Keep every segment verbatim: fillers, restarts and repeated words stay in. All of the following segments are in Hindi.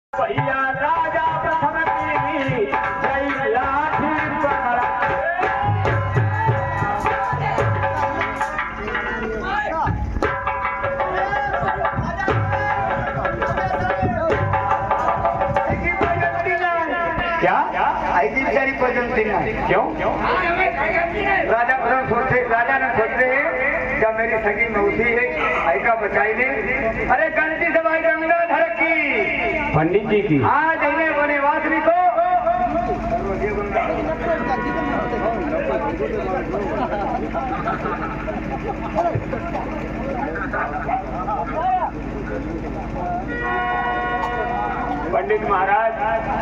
भैया राजा प्रथम की जय लाठी पकड़ा। क्या ऐसी बेचारी पसंद क्यों क्यों राजा प्रथम सोचते राजा ने सोचते जब मेरी सगी मौसी है ऐका बचाई दे। अरे गलती से भाई गंगाधर की पंडित जी की हाँ जैने बने वासनी को पंडित महाराज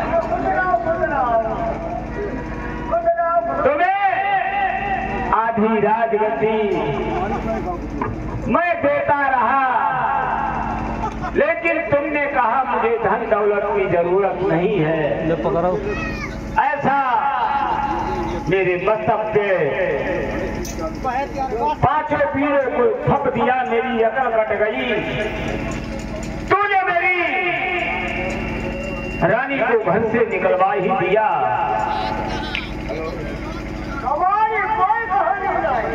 तुम्हें आधी राजगद्दी मैं देता रहा, लेकिन तुमने कहा मुझे धन दौलत की जरूरत नहीं है। ऐसा मेरे मस्तक पे पांचवें पीढ़े को थप दिया, मेरी अकल कट गई। तूने मेरी रानी को घर से निकलवा ही दिया। हमारी कोई कहानी नहीं।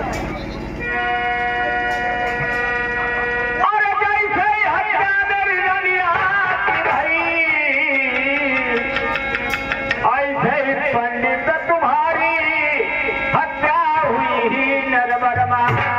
और जैसे हत्या मेरी रानिया की भाई, ऐसे पंडित तुम्हारी हत्या हुई ही नरबरमा।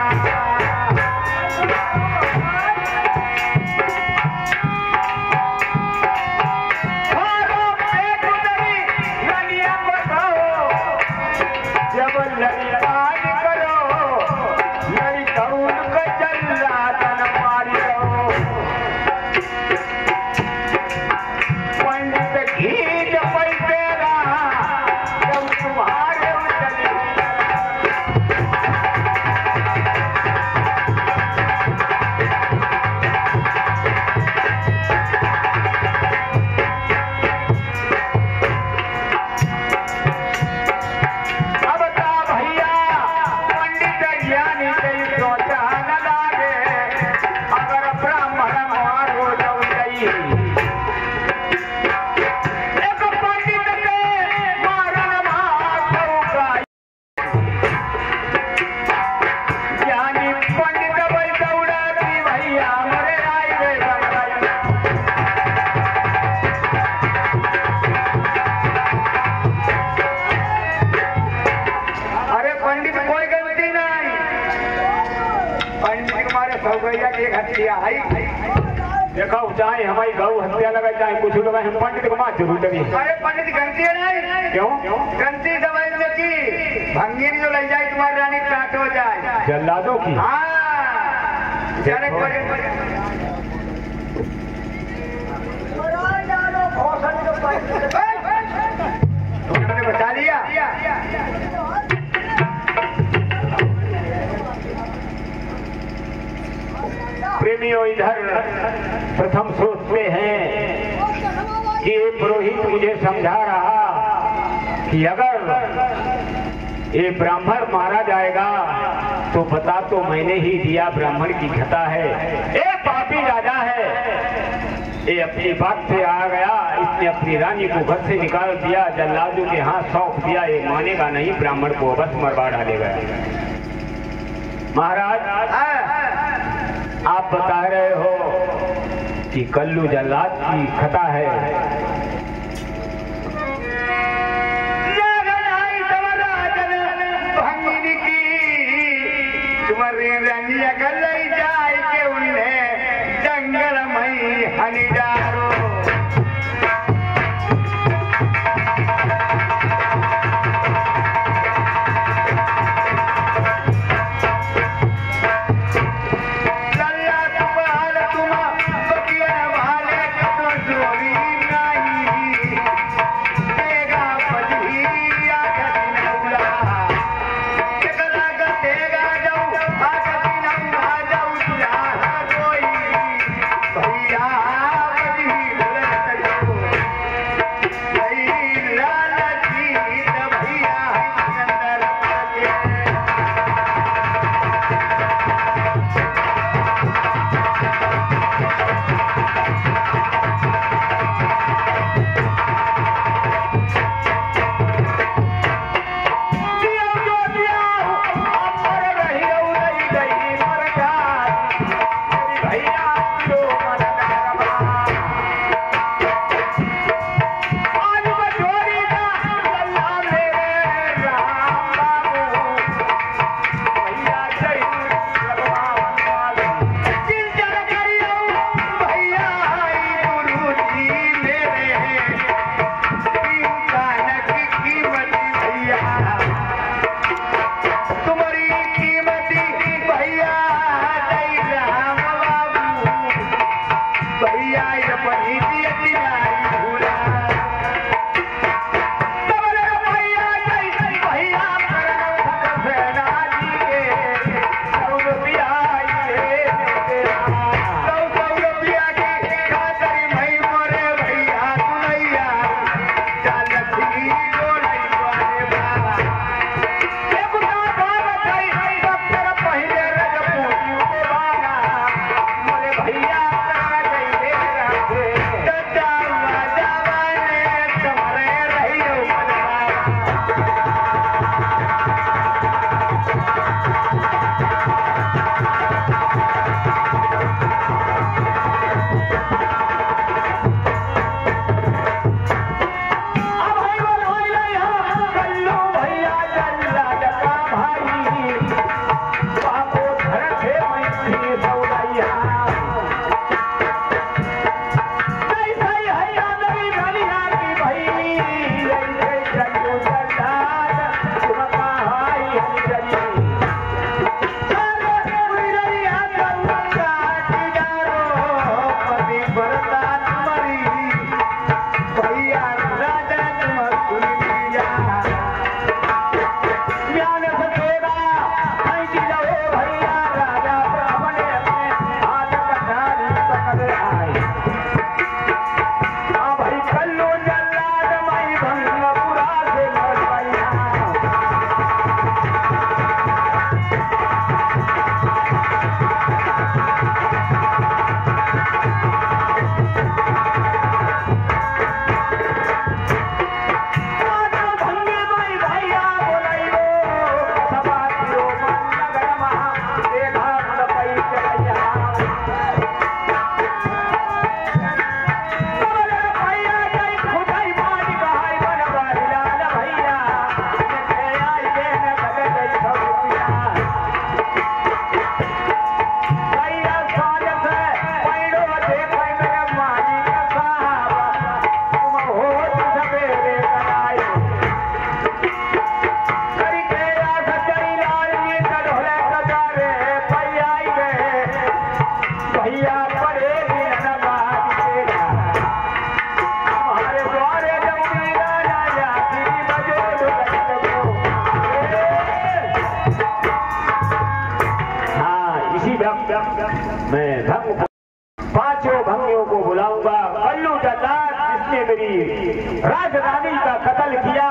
देखो चाहे हमारी गौ हत्या लगा चाहे कुछ लगा, हम पंडित को मार जरूर लगी। अरे पंडित गलती है नहीं क्यों गलती दवाई में की भंगी जो लग जाए तुम्हारी रानी काट हो जाए जल्लादों की। हाँ तुमने बचा लिया। प्रेमियों इधर प्रथम सोचते हैं कि ये पुरोहित मुझे समझा रहा कि अगर ये ब्राह्मण मारा जाएगा तो बता तो मैंने ही दिया, ब्राह्मण की घटा है, ये पापी राजा है, ये अपनी बात से आ गया, इसने अपनी रानी को घर से निकाल दिया, जल्लादों के हाथ सौंप दिया, ये मानेगा नहीं, ब्राह्मण को बस मरवा डालेगा। महाराज आप बता रहे हो कि कल्लू जल्लाद की खता है, तुम्हारी रंगिया कर ले जाए के उन्हें जंगल में हनी डारो। मैं भंग पांचों भंगियों को बुलाऊंगा। कल्लू जल्लाद जिसने मेरी राजरानी का कत्ल किया,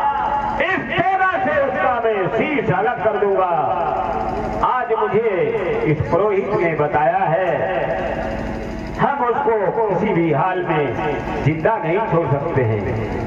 इस तेरा से उसका मैं शीश अलग कर दूंगा। आज मुझे इस पुरोहित ने बताया है हम उसको किसी भी हाल में जिंदा नहीं छोड़ सकते हैं।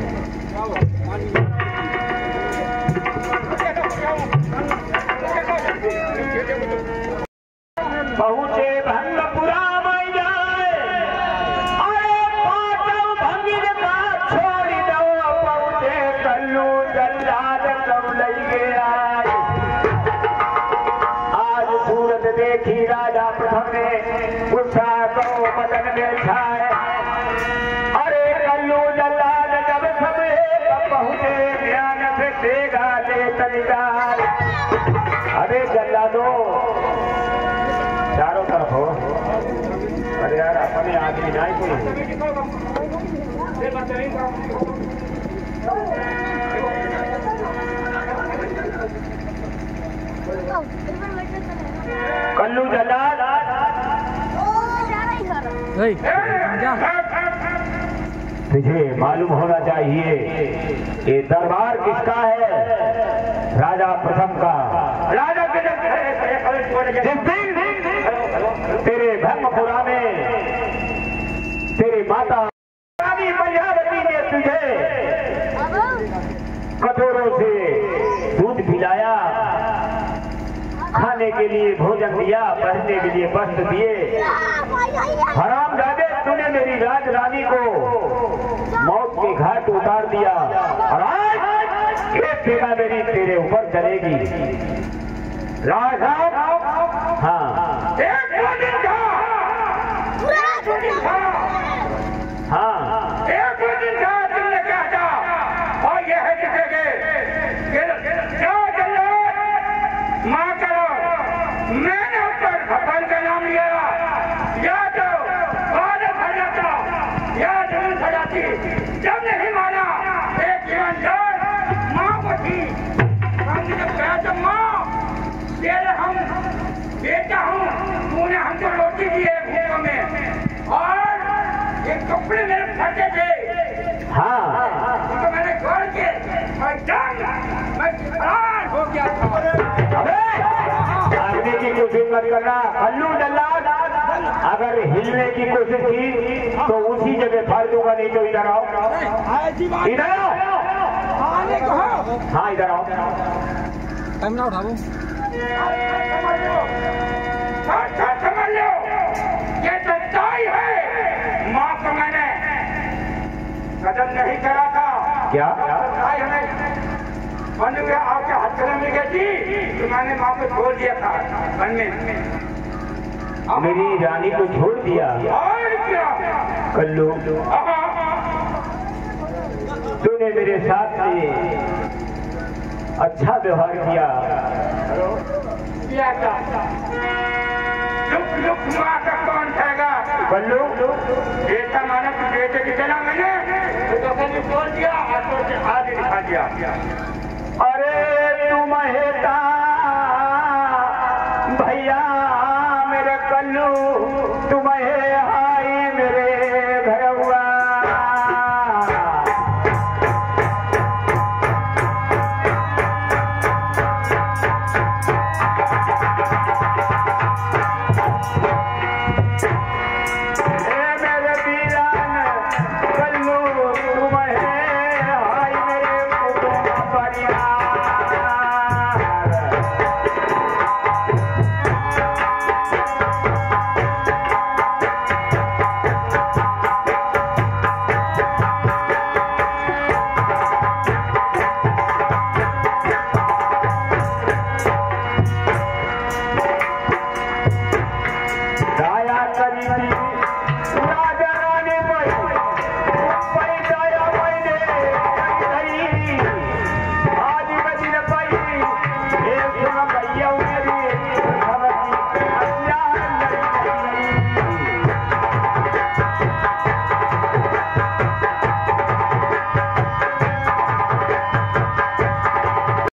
पहुंचे भंगपुरा में जाए, अरे पाटव भंगिर का छोड़ दो। पहुंचे कल्लू जल्लाद कब लई गया। आज सूरत देखी राजा प्रथम ने, गुस्सा को बदन में छाए। अरे कल्लू जल्लाद जब सब पहुंचे, ध्यान से देगा ले तरीदार। अरे जल्लादो चारों तरफ हो। अरे यार अपने आदमी ना कोई। कल्लू जल्लाद तुझे मालूम होना चाहिए ये दरबार किसका है? राजा प्रथम का। राजा तेरे भंगपुरा में तेरी माता रानी पंजाबती ने तुझे कटोरों से दूध पिलाया, खाने के लिए भोजन दिया, पहनने के लिए वस्त्र दिए। हरामजादे तूने मेरी राज रानी को मौत के घाट उतार दिया और आज ये सेना मेरी तेरे ऊपर चलेगी। राजा हाँ एक दिन था, हाँ एक दिन था तुमने क्या था और यह है जिसे माँ करो। मैंने ऊपर भगवान का नाम लिया, या तो भारत हो जाता या थी, जब नहीं माना एक ईमानदार माँ को थी। हमने जब कहा जब माँ तेरे हम बेटा हूँ, तूने हमको रोटी दी है भूखों में और ये कपड़े मेरे फटे थे। हाँ तो मैंने गौर के मैं जान मैं फरार हो गया था। भागने की कोशिश मत करना कल्लू डल्ला, अगर हिलने की कोशिश की तो उसी जगह फाड़ दूंगा, नहीं तो इधर आओ, इधर आओ, हाँ इधर आओ। टाइम ना उठा लो, समझ लो ये सच्चाई है। माँ को मैंने कदम नहीं करा था, क्या सच्चाई हमें बन गया आपके हाथ में मिल गई थी, तो मैंने माँ को छोड़ दिया था वन में, मेरी रानी को छोड़ दिया। और क्या कल्लू, तूने मेरे साथ में अच्छा व्यवहार किया, लुक लुक माँ का कौन खाएगा? कल्लू बेटा माना तू बेटे की चला मैंने तो छोड़ दिया, हाथों से हाथ दिखा दिया। अरे तू महेता